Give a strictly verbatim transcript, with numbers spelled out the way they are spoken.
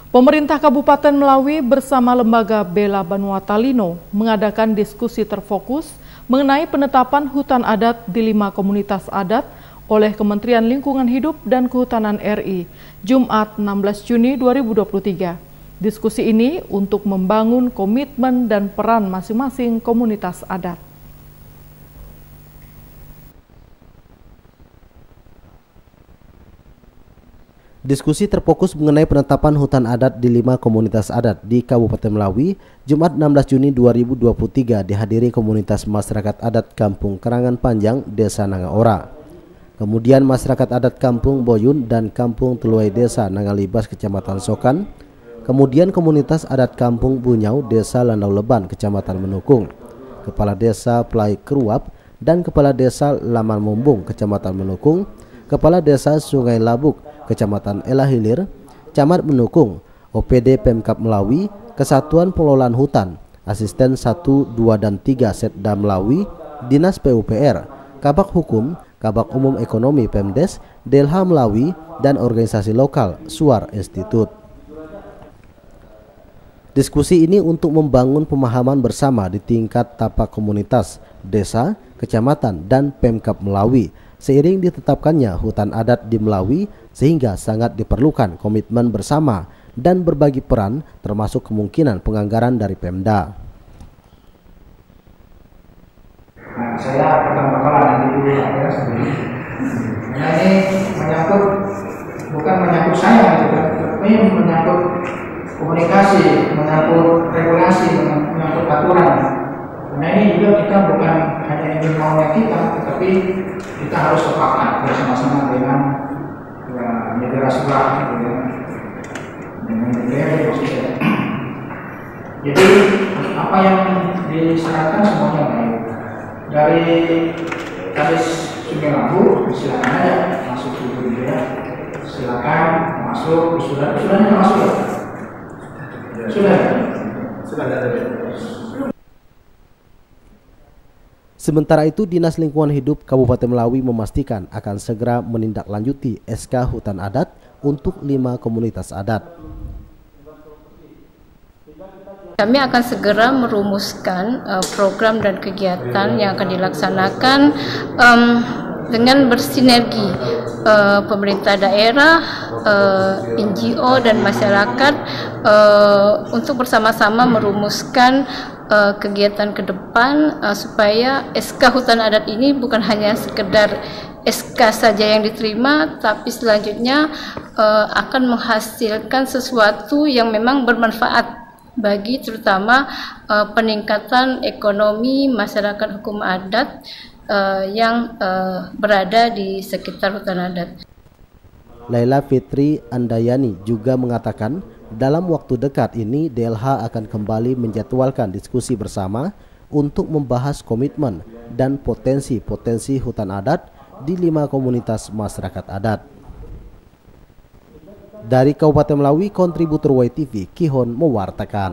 Pemerintah Kabupaten Melawi bersama Lembaga Bela Banuata Lino mengadakan diskusi terfokus mengenai penetapan hutan adat di lima komunitas adat oleh Kementerian Lingkungan Hidup dan Kehutanan R I, Jumat enam belas Juni dua ribu dua puluh tiga. Diskusi ini untuk membangun komitmen dan peran masing-masing komunitas adat. Diskusi terfokus mengenai penetapan hutan adat di lima komunitas adat di Kabupaten Melawi, Jumat enam belas Juni dua ribu dua puluh tiga dihadiri komunitas masyarakat adat Kampung Kerangan Panjang, Desa Nangaora. Kemudian masyarakat adat Kampung Boyun dan Kampung Teluai Desa Nangalibas, Kecamatan Sokan. Kemudian komunitas adat Kampung Bunyau, Desa Landau Leban, Kecamatan Menukung. Kepala Desa Plai Keruap dan Kepala Desa Laman Mumbung, Kecamatan Menukung. Kepala Desa Sungai Labuk, Kecamatan Elahilir, Camat Menukung, O P D Pemkab Melawi, Kesatuan Pengelolaan Hutan, Asisten satu, dua, dan tiga Setda Melawi, Dinas P U P R, Kabak Hukum, Kabak Umum Ekonomi Pemdes, Delha Melawi, dan organisasi lokal Suar Institute. Diskusi ini untuk membangun pemahaman bersama di tingkat tapak komunitas, desa, kecamatan, dan Pemkab Melawi, seiring ditetapkannya hutan adat di Melawi, sehingga sangat diperlukan komitmen bersama dan berbagi peran termasuk kemungkinan penganggaran dari Pemda. Nah, saya pertama-tama nanti dulu ya sebelum nah, ini menyangkut bukan menyangkut saya gitu kan, tapi menyangkut komunikasi, menyangkut regulasi, menyangkut aturan. Nah ini juga kita bukan hanya ingin maunya kita, tetapi kita harus sepakat bersama-sama dengan ya, negara sebelah, gitu, dengan negara maksudnya. Jadi apa yang disyaratkan semuanya baik. Dari Kadis Sungai Lambu, silakan aja masuk dulu ya. Silakan masuk, sudah sudahnya masuk ya? Sudah. Sudah ada. Sementara itu, Dinas Lingkungan Hidup Kabupaten Melawi memastikan akan segera menindaklanjuti S K hutan adat untuk lima komunitas adat. Kami akan segera merumuskan uh, program dan kegiatan yang akan dilaksanakan um, dengan bersinergi uh, pemerintah daerah, uh, N G O, dan masyarakat uh, untuk bersama-sama merumuskan uh, kegiatan ke depan uh, supaya S K hutan adat ini bukan hanya sekedar S K saja yang diterima, tapi selanjutnya uh, akan menghasilkan sesuatu yang memang bermanfaat bagi terutama uh, peningkatan ekonomi masyarakat hukum adat uh, yang uh, berada di sekitar hutan adat. Laila Fitri Andayani juga mengatakan dalam waktu dekat ini D L H akan kembali menjadwalkan diskusi bersama untuk membahas komitmen dan potensi-potensi hutan adat di lima komunitas masyarakat adat. Dari Kabupaten Melawi, kontributor Y T V Kihon mewartakan.